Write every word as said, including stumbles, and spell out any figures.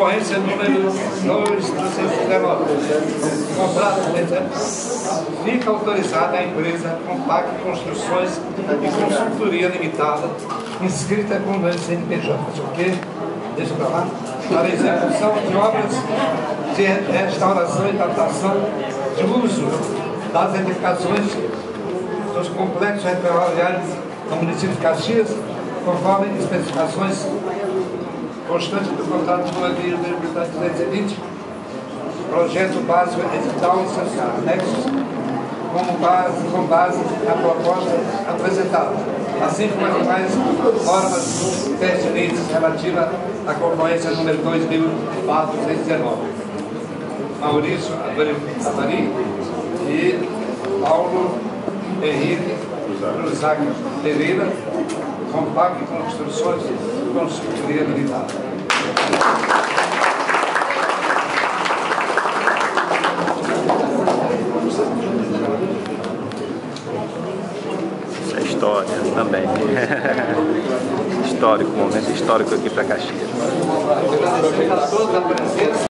Concorrência número dois mil trezentos e dezenove. Contrato, por exemplo, fica autorizada a empresa Compac Construções e Consultoria Limitada, inscrita com o C N P J. O quê? Deixa para lá. Para execução de obras de restauração e adaptação de uso das edificações dos complexos ferroviários do município de Caxias, conforme especificações constantes do contrato número duzentos e vinte, projeto básico edital e seus anexos, como base, com base na proposta apresentada, assim como as demais normas pertinentes relativas à concorrência número dois mil quatrocentos e dezenove. Maurício Avari e Paulo Henrique Cruzaca Pereira, Compac Construções e Consultoria Limitada. Isso é história também. Histórico, momento histórico aqui para Caxias.